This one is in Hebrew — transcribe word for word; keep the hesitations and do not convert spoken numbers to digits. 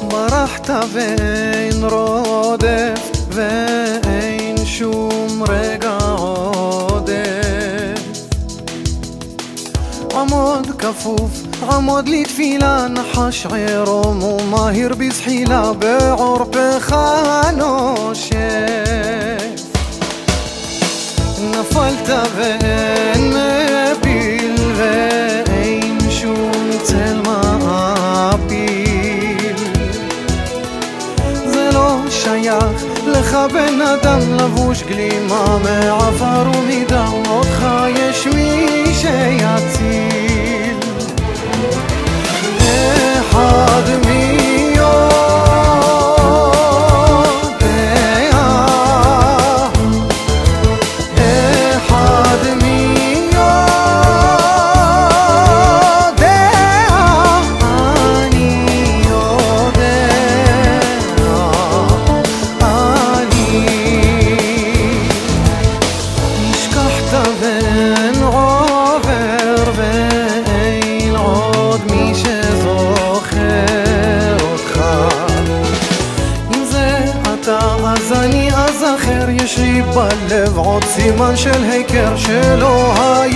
ברחת ואין רודף ואין שום רגע עודף. עמוד כפוף עמוד לתפילה, נחש עירום ומהיר בזחילה, בעורפך נושף. נפלת ואין מפיל ואין שום צל מעפיל. זה לא שייך לך בן אדם, לבוש גלימה מעפר ומדם, אותך יש מי שיציל. אחד מי אז אני אז אחר, יש לי בלב עוד סימן של היכר שלא היה